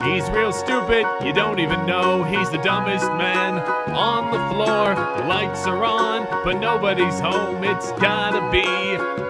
He's real stupid, you don't even know. He's the dumbest man on the floor. The lights are on, but nobody's home. It's gotta be